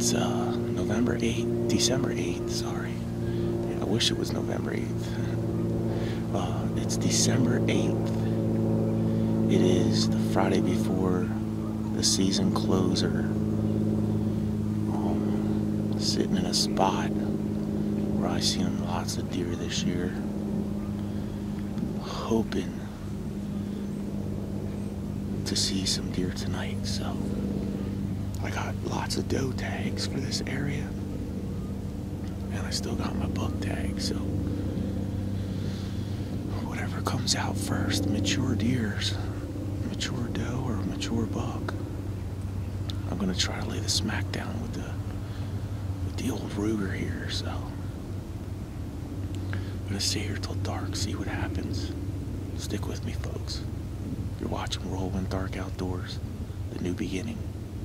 It's November 8th, December 8th, sorry. Yeah, I wish it was November 8th. It's December 8th. It is the Friday before the season closer. Sitting in a spot where I've seen lots of deer this year. Hoping to see some deer tonight, so I got lots of doe tags for this area, and I still got my buck tag, so whatever comes out first, mature deers, mature doe or mature buck, I'm gonna try to lay the smack down with the old Ruger here. So I'm gonna stay here till dark, see what happens. Stick with me, folks. You're watching Whirlwind Dark Outdoors, the new beginning.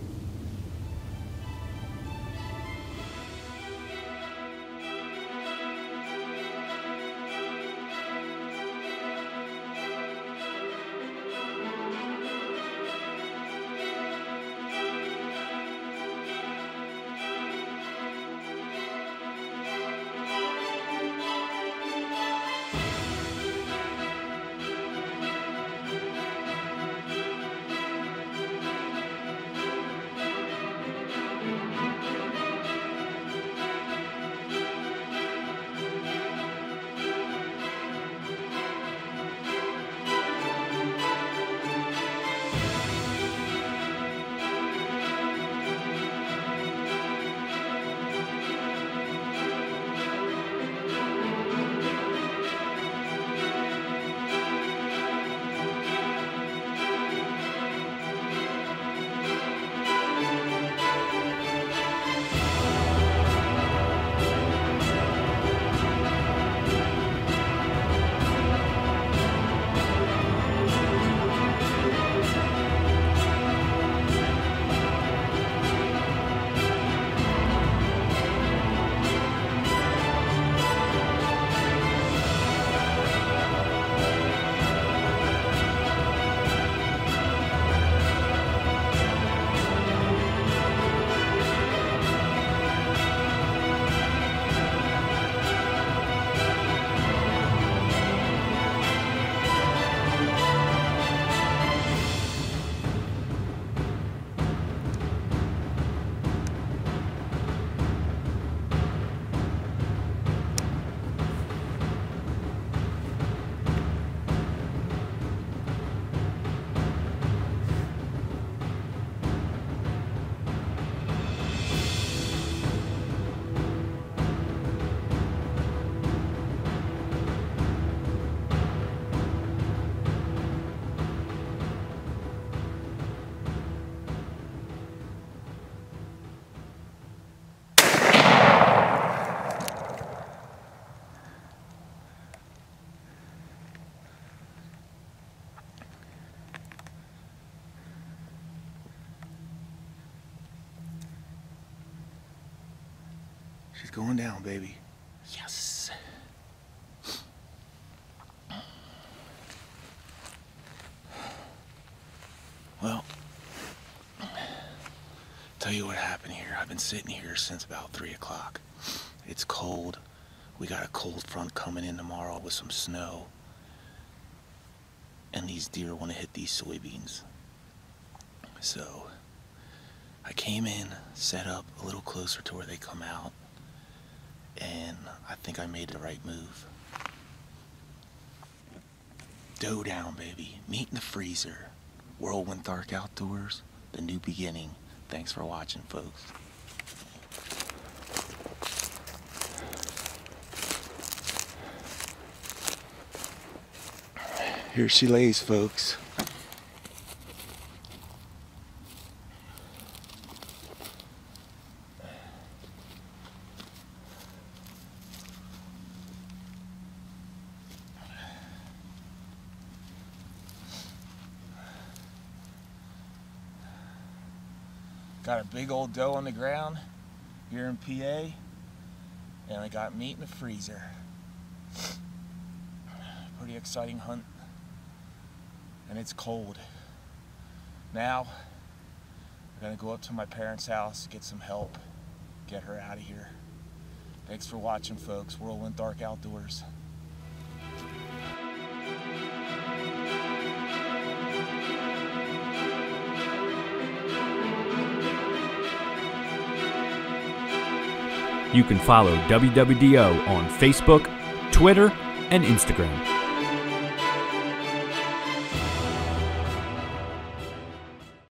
She's going down, baby. Yes. Well, tell you what happened here. I've been sitting here since about 3 o'clock. It's cold. We got a cold front coming in tomorrow with some snow. And these deer want to hit these soybeans. So I came in, set up a little closer to where they come out, and I think I made the right move. Doe down, baby. Meat in the freezer. Whirlwind Dark Outdoors, the new beginning. Thanks for watching, folks. Here she lays, folks. Got a big old doe on the ground here in PA, and I got meat in the freezer. Pretty exciting hunt, and it's cold. Now, we're gonna go up to my parents' house, get some help, get her out of here. Thanks for watching, folks. Whirlwind Dark Outdoors. You can follow WWDO on Facebook, Twitter, and Instagram.